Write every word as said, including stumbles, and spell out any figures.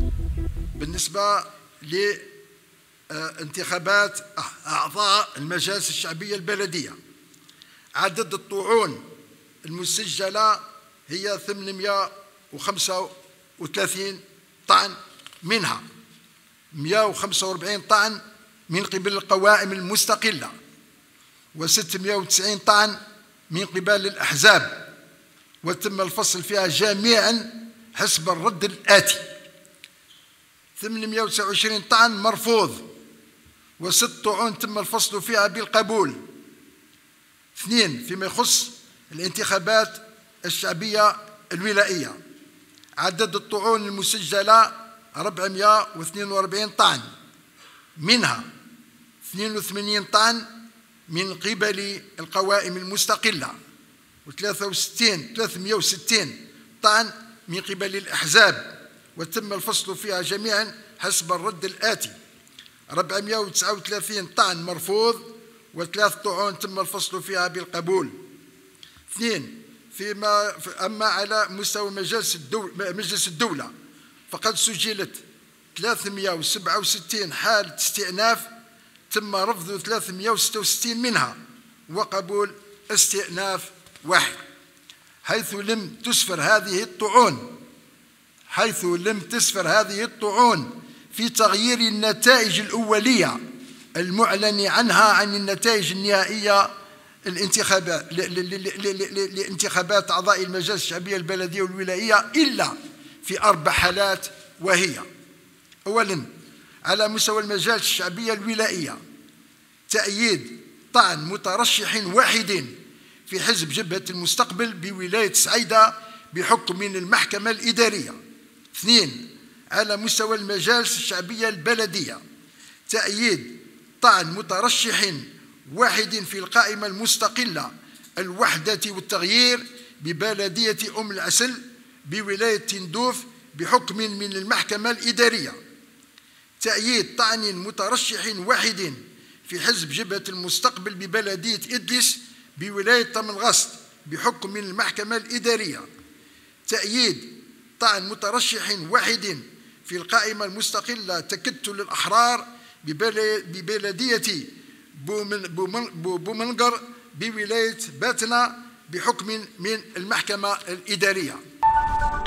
بالنسبة لانتخابات أعضاء المجالس الشعبية البلدية، عدد الطعون المسجلة هي ثمانمائة وخمسة وثلاثين طعن، منها مئة وخمسة وأربعين طعن من قبل القوائم المستقلة، وستمائة وتسعين طعن من قبل الأحزاب، وتم الفصل فيها جميعا حسب الرد الآتي: ثمانمائة وتسعة وعشرين طعن مرفوض، وست طعون تم الفصل فيها بالقبول. اثنين فيما يخص الانتخابات الشعبية الولائية، عدد الطعون المسجلة أربعمائة واثنين وأربعين طعن، منها اثنين وثمانين طعن من قبل القوائم المستقلة، وثلاثمائة وستين طعن من قبل الأحزاب، وتم الفصل فيها جميعا حسب الرد الآتي: أربعمائة وتسعة وثلاثين طعن مرفوض، وثلاث طعون تم الفصل فيها بالقبول. اثنين فيما أما على مستوى مجلس الدولة, مجلس الدولة فقد سجلت ثلاثمائة وسبعة وستين حالة استئناف، تم رفض ثلاثمائة وستة وستين منها وقبول استئناف واحد، حيث لم تسفر هذه الطعون حيث لم تسفر هذه الطعون في تغيير النتائج الأولية المعلن عنها عن النتائج النهائية الانتخابات لانتخابات أعضاء المجالس الشعبية البلدية والولائية إلا في أربع حالات، وهي: أولاً على مستوى المجالس الشعبية الولائية، تأييد طعن مترشح واحد في حزب جبهة المستقبل بولاية سعيدة بحكم من المحكمة الإدارية. اثنين على مستوى المجالس الشعبية البلدية، تأييد طعن مترشح واحد في القائمة المستقلة الوحدة والتغيير ببلدية أم العسل بولاية تندوف بحكم من المحكمة الإدارية. تأييد طعن مترشح واحد في حزب جبهة المستقبل ببلدية إدلس بولاية طمنغسط بحكم من المحكمة الإدارية. تأييد طعن مترشح واحد في القائمة المستقلة تكتل الأحرار ببلدية بومنقر بولاية باتنا بحكم من المحكمة الإدارية.